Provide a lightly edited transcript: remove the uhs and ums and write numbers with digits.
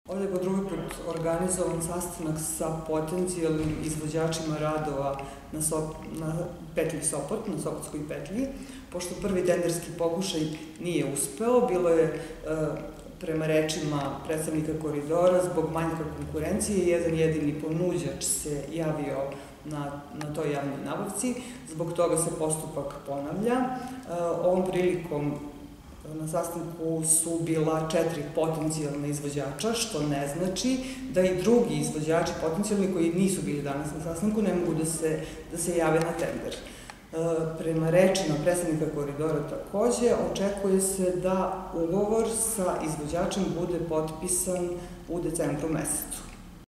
Ovdje je po drugi put organizovan sastanak sa potencijalnim izvođačima radova na petlji Sopot, na Sopotskoj petlji. Pošto prvi tenderski pokušaj nije uspeo, bilo je prema rečima predstavnika Koridora zbog manjka konkurencije, jedan jedini ponuđač se javio na toj javnoj nabavci, zbog toga se postupak ponavlja. Ovom prilikom na sastanku su bila 4 potencijalna izvođača, što ne znači da i drugi izvođači potencijalni koji nisu bili danas na sastanku ne mogu da se jave na tender. Prema rečima predstavnika Koridora takođe, očekuje se da ugovor sa izvođačem bude potpisan u decembru mesecu.